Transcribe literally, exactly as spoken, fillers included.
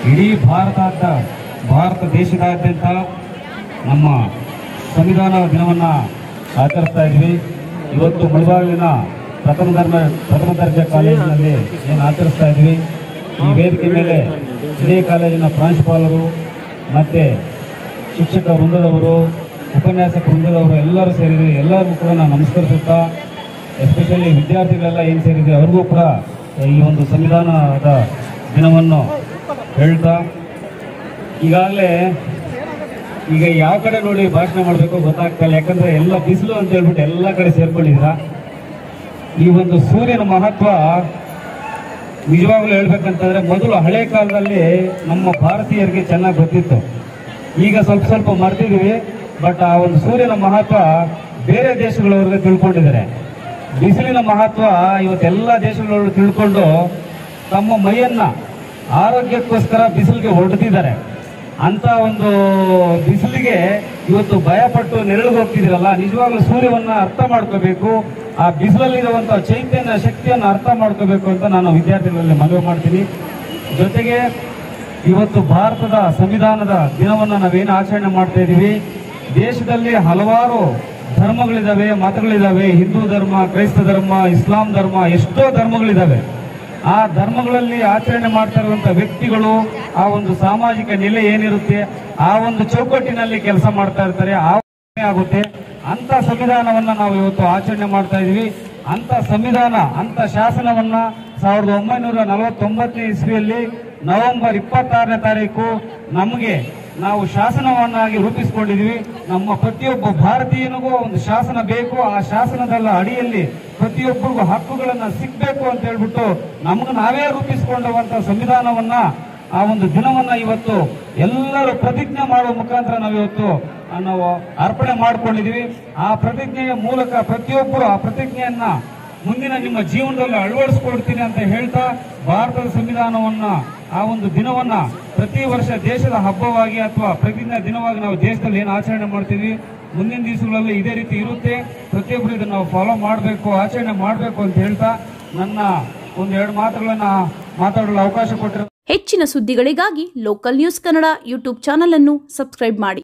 ಇಡೀ ಭಾರತಾದ್ಯಂತ ಭಾರತ ದೇಶದಾದ್ಯಂತ ನಮ್ಮ ಸಂವಿಧಾನ ದಿನವನ್ನು ಆಚರಿಸ್ತಾ ಇದ್ವಿ. ಇವತ್ತು ಮುಳಬಾಗಿಲಿನ ಪ್ರಥಮ ಧರ್ಮ ಪ್ರಥಮ ದರ್ಜೆ ಕಾಲೇಜಿನಲ್ಲಿ ಏನು ಆಚರಿಸ್ತಾ ಇದ್ವಿ. ಈ ವೇದಿಕೆ ಮೇಲೆ ಇದೇ ಕಾಲೇಜಿನ ಪ್ರಾಂಶುಪಾಲರು ಮತ್ತು ಶಿಕ್ಷಕ ವೃಂದದವರು, ಉಪನ್ಯಾಸಕ ವೃಂದದವರು ಎಲ್ಲರೂ ಸೇರಿದ್ವಿ. ಎಲ್ಲರಿಗೂ ಕೂಡ ನಾನು ನಮಸ್ಕರಿಸುತ್ತಾ, ಎಸ್ಪೆಷಲಿ ವಿದ್ಯಾರ್ಥಿಗಳೆಲ್ಲ ಏನು ಸೇರಿದ್ವಿ ಅವ್ರಿಗೂ ಕೂಡ ಈ ಒಂದು ಸಂವಿಧಾನದ ದಿನವನ್ನು ಹೇಳ್ತಾ, ಈಗಾಗಲೇ ಈಗ ಯಾವ ಕಡೆ ನೋಡಿ ಭಾಷಣ ಮಾಡಬೇಕು ಗೊತ್ತಾಗ್ತಾಯಿಲ್ಲ. ಯಾಕಂದರೆ ಎಲ್ಲ ಬಿಸಿಲು ಅಂತ ಹೇಳ್ಬಿಟ್ಟು ಎಲ್ಲ ಕಡೆ ಸೇರ್ಕೊಂಡಿದ್ದೀರಾ. ಈ ಒಂದು ಸೂರ್ಯನ ಮಹತ್ವ ನಿಜವಾಗ್ಲೂ ಹೇಳ್ಬೇಕಂತಂದರೆ ಮೊದಲು ಹಳೆ ಕಾಲದಲ್ಲಿ ನಮ್ಮ ಭಾರತೀಯರಿಗೆ ಚೆನ್ನಾಗಿ ಗೊತ್ತಿತ್ತು. ಈಗ ಸ್ವಲ್ಪ ಸ್ವಲ್ಪ ಮರ್ತಿದ್ದೀವಿ. ಬಟ್ ಆ ಒಂದು ಸೂರ್ಯನ ಮಹತ್ವ ಬೇರೆ ದೇಶಗಳವ್ರಿಗೆ ತಿಳ್ಕೊಂಡಿದ್ದಾರೆ. ಬಿಸಿಲಿನ ಮಹತ್ವ ಇವತ್ತೆಲ್ಲ ದೇಶಗಳವರು ತಿಳ್ಕೊಂಡು ತಮ್ಮ ಮೈಯನ್ನು ಆರೋಗ್ಯಕ್ಕೋಸ್ಕರ ಬಿಸಿಲಿಗೆ ಹೊರಡ್ತಿದ್ದಾರೆ. ಅಂತ ಒಂದು ಬಿಸಿಲಿಗೆ ಇವತ್ತು ಭಯಪಟ್ಟು ನೆರಳಿಗೆ ಹೋಗ್ತಿದ್ದೀರಲ್ಲ, ನಿಜವಾಗ್ಲೂ ಸೂರ್ಯವನ್ನು ಅರ್ಥ ಮಾಡ್ಕೋಬೇಕು. ಆ ಬಿಸಿಲಲ್ಲಿರುವಂಥ ಚೈತನ್ಯ ಶಕ್ತಿಯನ್ನು ಅರ್ಥ ಮಾಡ್ಕೋಬೇಕು ಅಂತ ನಾನು ವಿದ್ಯಾರ್ಥಿಗಳಲ್ಲಿ ಮನವಿ ಮಾಡ್ತೀನಿ. ಜೊತೆಗೆ ಇವತ್ತು ಭಾರತದ ಸಂವಿಧಾನದ ದಿನವನ್ನು ನಾವೇನು ಆಚರಣೆ ಮಾಡ್ತಾ ಇದ್ದೀವಿ, ದೇಶದಲ್ಲಿ ಹಲವಾರು ಧರ್ಮಗಳಿದ್ದಾವೆ, ಮತಗಳಿದ್ದಾವೆ. ಹಿಂದೂ ಧರ್ಮ, ಕ್ರೈಸ್ತ ಧರ್ಮ, ಇಸ್ಲಾಂ ಧರ್ಮ, ಎಷ್ಟೋ ಧರ್ಮಗಳಿದ್ದಾವೆ. ಆ ಧರ್ಮಗಳಲ್ಲಿ ಆಚರಣೆ ಮಾಡ್ತಾ ಇರುವಂಥ ವ್ಯಕ್ತಿಗಳು ಆ ಒಂದು ಸಾಮಾಜಿಕ ನೆಲೆ ಏನಿರುತ್ತೆ ಆ ಒಂದು ಚೌಕಟ್ಟಿನಲ್ಲಿ ಕೆಲಸ ಮಾಡ್ತಾ ಇರ್ತಾರೆ. ಆಗುತ್ತೆ ಅಂತ ಸಂವಿಧಾನವನ್ನು ನಾವು ಇವತ್ತು ಆಚರಣೆ ಮಾಡ್ತಾ ಇದ್ದೀವಿ. ಅಂತ ಸಂವಿಧಾನ, ಅಂತ ಶಾಸನವನ್ನ ಸಾವಿರದ ಒಂಬೈನೂರ ನಲವತ್ತೊಂಬತ್ತನೇ ಇಸ್ವಿಯಲ್ಲಿ ನವೆಂಬರ್ ಇಪ್ಪತ್ತಾರನೇ ತಾರೀಕು ನಮಗೆ ನಾವು ಶಾಸನವನ್ನಾಗಿ ರೂಪಿಸಿಕೊಂಡಿದ್ವಿ. ನಮ್ಮ ಪ್ರತಿಯೊಬ್ಬ ಭಾರತೀಯನಿಗೂ ಒಂದು ಶಾಸನ ಬೇಕು. ಆ ಶಾಸನದ ಅಡಿಯಲ್ಲಿ ಪ್ರತಿಯೊಬ್ಬರಿಗೂ ಹಕ್ಕುಗಳನ್ನ ಸಿಗಬೇಕು ಅಂತ ಹೇಳ್ಬಿಟ್ಟು ನಮ್ಗೆ ನಾವೇ ರೂಪಿಸಿಕೊಂಡಂತ ಸಂವಿಧಾನವನ್ನ, ಆ ಒಂದು ದಿನವನ್ನ ಇವತ್ತು ಎಲ್ಲರೂ ಪ್ರತಿಜ್ಞೆ ಮಾಡುವ ಮುಖಾಂತರ ನಾವು ಇವತ್ತು ನಾವು ಅರ್ಪಣೆ ಮಾಡ್ಕೊಂಡಿದೀವಿ. ಆ ಪ್ರತಿಜ್ಞೆಯ ಮೂಲಕ ಪ್ರತಿಯೊಬ್ಬರು ಆ ಪ್ರತಿಜ್ಞೆಯನ್ನ ಮುಂದಿನ ನಿಮ್ಮ ಜೀವನದಲ್ಲಿ ಅಳವಡಿಸ್ಕೊಡ್ತೀನಿ ಅಂತ ಹೇಳ್ತಾ, ಭಾರತದ ಸಂವಿಧಾನವನ್ನ, ಆ ಒಂದು ದಿನವನ್ನ ಪ್ರತಿ ವರ್ಷ ದೇಶದ ಹಬ್ಬವಾಗಿ ಅಥವಾ ಪ್ರತಿಜ್ಞಾ ದಿನವಾಗಿ ನಾವು ದೇಶದಲ್ಲಿ ಏನು ಆಚರಣೆ ಮಾಡ್ತೀವಿ, ಮುಂದಿನ ದಿವಸಗಳಲ್ಲಿ ಇದೇ ರೀತಿ ಇರುತ್ತೆ. ಪ್ರತಿಯೊಬ್ಬರು ಇದನ್ನು ನಾವು ಫಾಲೋ ಮಾಡಬೇಕು, ಆಚರಣೆ ಮಾಡಬೇಕು ಅಂತ ಹೇಳ್ತಾ ನನ್ನ ಒಂದು ಎರಡು ಮಾತುಗಳನ್ನ ಮಾತಾಡಲು ಅವಕಾಶ ಕೊಟ್ಟಿರೋ. ಹೆಚ್ಚಿನ ಸುದ್ದಿಗಳಿಗಾಗಿ local news Kannada YouTube channel ಅನ್ನು ಸಬ್ಸ್ಕ್ರೈಬ್ ಮಾಡಿ.